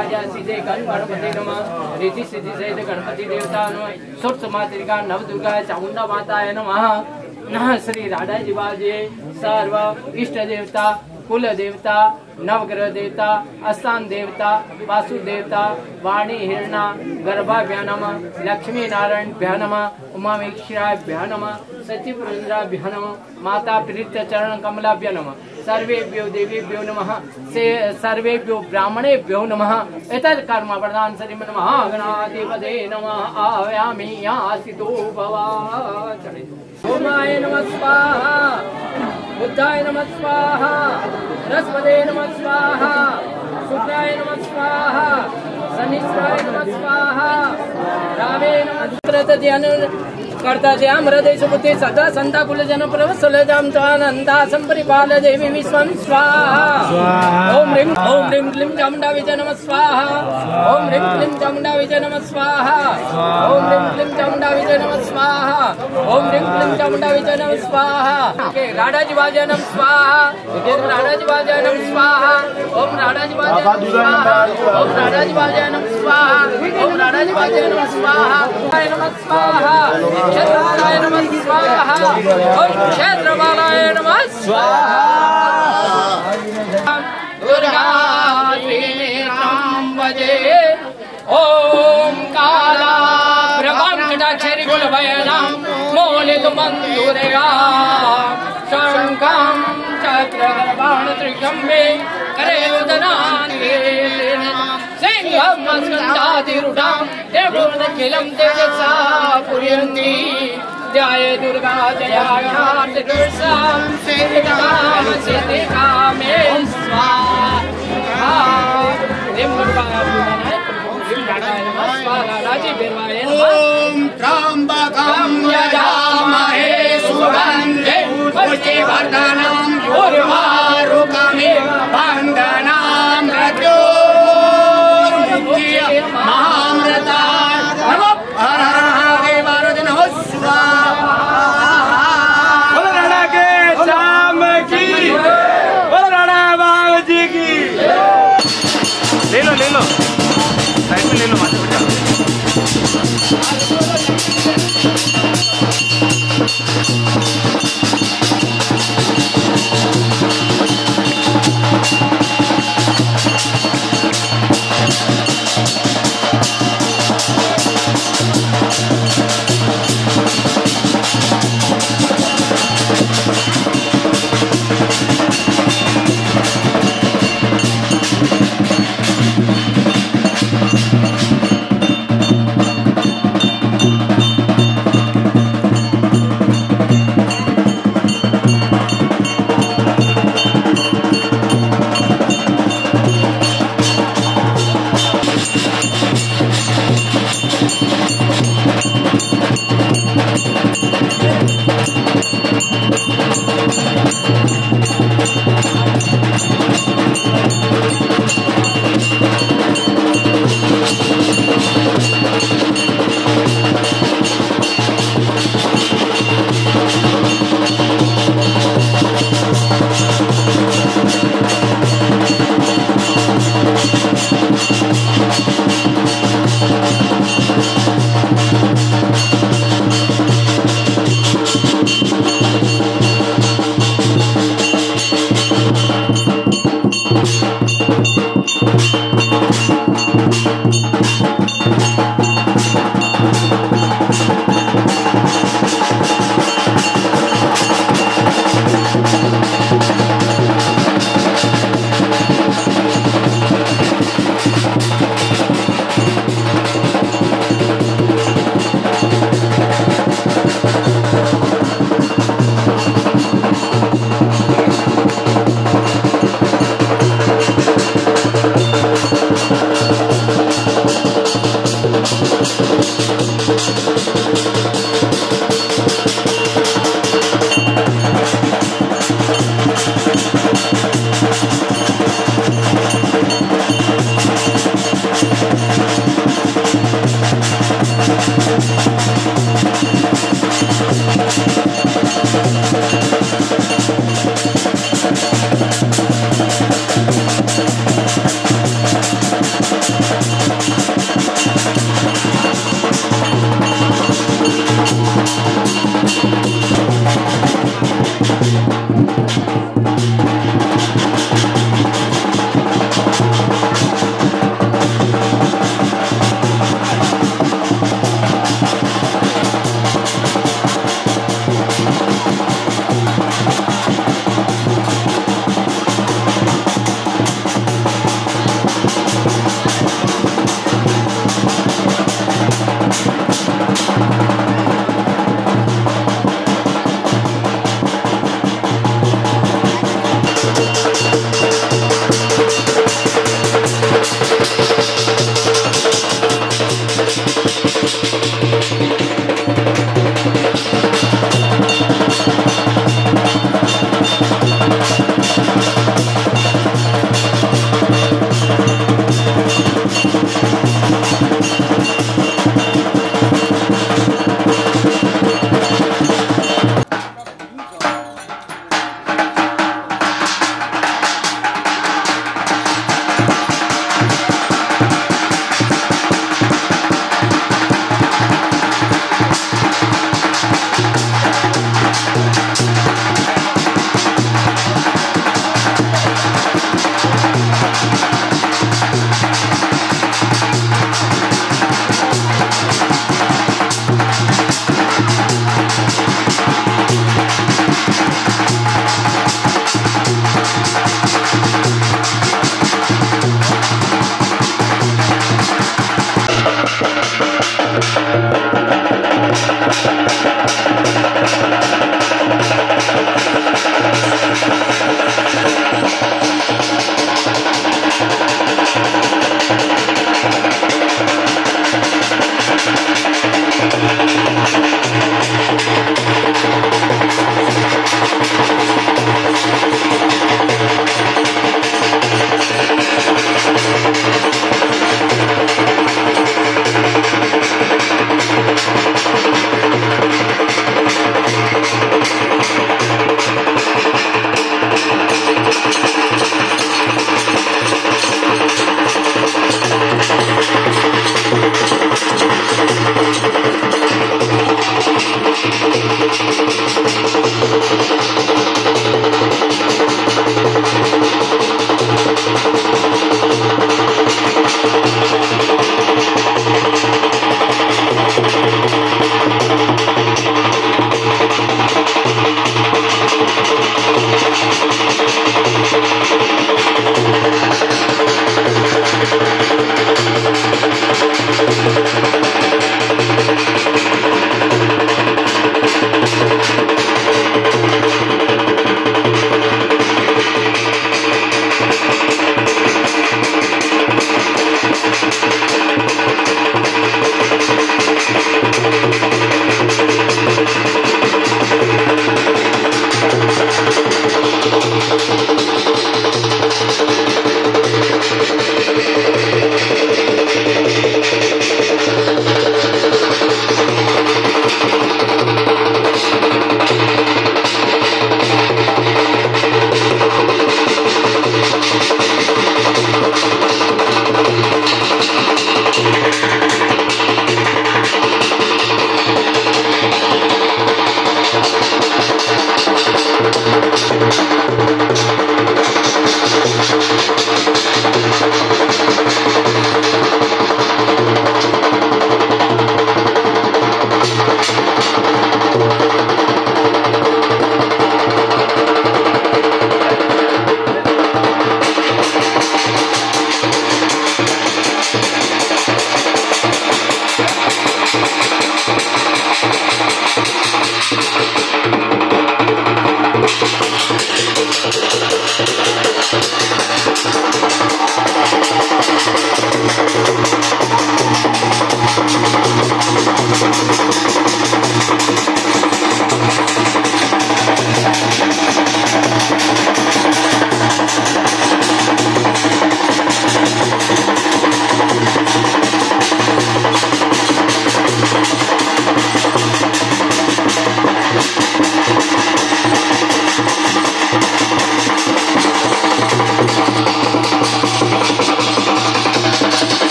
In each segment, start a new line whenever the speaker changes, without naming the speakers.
राजा सीधे गणपति नमः रिद्धि सिद्धि सहित गणपति देवता नमः सुर मातृका नव दुर्गा चामुंडा माता नमः श्री राधा जी बाजे सर्व इष्ट देवता कुल देवता नवग्रह देवता स्थान देवता वासु देवता वाणी हिरणा गर्भाभ्या नमः लक्ष्मी नारायण भ्या नमः उमामेश्वराभ्या नमः सचिवरुद्राभ्या नमः माता प्रीत चरण कमलाभ्या नमः सर्वेभ्यो देवीभ्यो नमः सर्वेभ्यो ब्राह्मणेभ्यो नमः एतत् कर्म प्रदान श्रीमन् महागणाधिपते नमः आयामि आसितो भवा ओमाय नमः स्वाहा बुद्धाय नमः स्वाहा बृहस्पते नमः स्वाहा शुक्राय नमः स्वाहा शनिश्चराय नमः स्वाहा रामे नमः कर्ता हृदय बुद्धि सदा संता कुल जन प्रवसलजाम चानंदा संपरिपाल देवी विश्वं स्वाहा ओम ह्रीं क्लीं चामुंडा विजय नमः स्वाहा ओम ह्रीं क्लीं चामुंडा विजय नमः स्वाहा ओम ह्रीं क्लीं चामुंडा विजय नमः स्वाहा ओम ह्रीं क्लीं चामुंडा विजय नमः स्वाहा राधा जी वाजय नमः स्वाहा ओम राधा जी वाजय नमः स्वाहा ओम राधा जी वाजय नमः स्वाहा ओम राधा जी वाजय नमः स्वाहा ओम राधा जी वाजय नमः स्वाहा नमः स्वाहा क्षेत्रवालाय नमः स्वाहा ओम क्षेत्रवालाय नमः स्वाहा दुर्गा त्रिनेत्रं भजे ओम काला ब्रह्मकटाक्षरी कुलभयनां मौलिकबन्धुरेगा शङ्खं चक्रगर्भाण त्रिशम्बे करे उदनान्ये सिंहं स्कन्धातिरूढां देवोदखिलं तेजसा पुर्यन्ति जय दुर्गा जय दुर्गां सिद्धिकामे स्वाहा
ओम त्र्यंबकं यजामहे सुगन्धे पुष्टिवर्धनं उर्वारुकमिव बन्धनं मृत्योर्मुक्त्यै महामृताय नमः हर हर महादेव नमः स्वाहा बोल राणा के श्याम की बोल राणा बाबा जी की ले लो साइड में ले लो माथे पे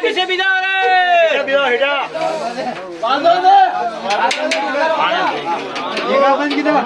पीछे बिना रे
बिना हेटा
बांधो दे ये का बंद किधर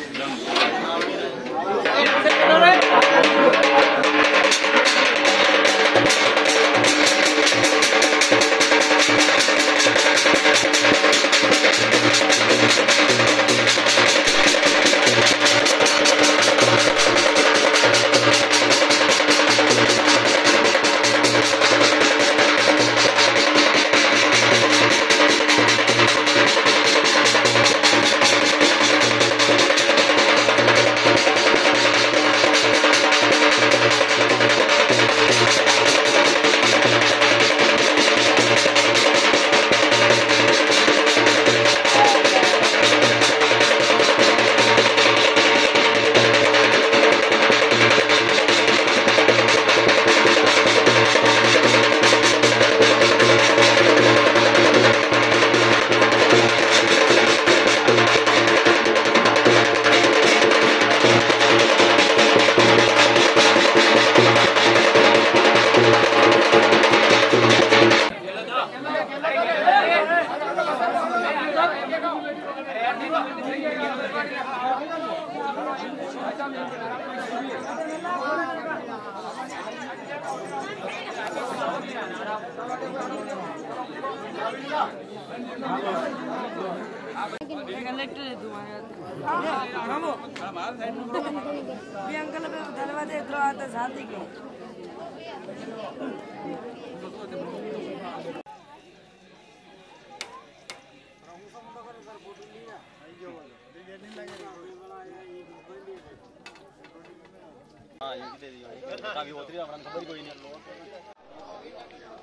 अंकल दरवाजे इधर आते शादी के
हाँ ये दे दियो काफी होतरी अपना खबर कोई नहीं